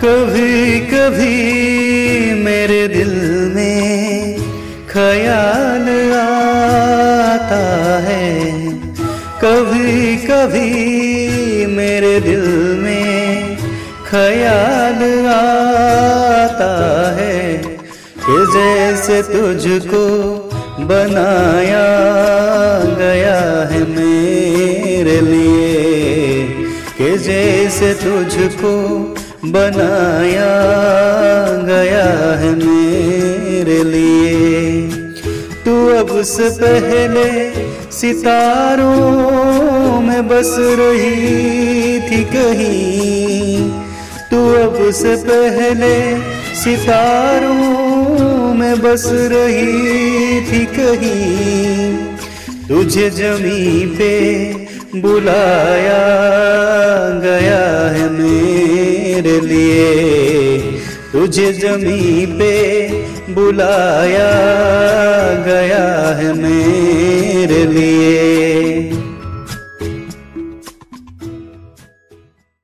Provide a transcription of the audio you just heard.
कभी कभी मेरे दिल में ख्याल आता है, कभी कभी मेरे दिल में ख्याल आता है कि जैसे तुझको बनाया गया है मेरे लिए, कि जैसे तुझको बनाया गया है मेरे लिए। तू अब से पहले सितारों में बस रही थी कहीं, तू अब से पहले सितारों में बस रही थी कहीं। तुझे ज़मीं पे बुलाया गया है मेरे लिए, तुझे ज़मीं पे बुलाया गया है मेरे लिए।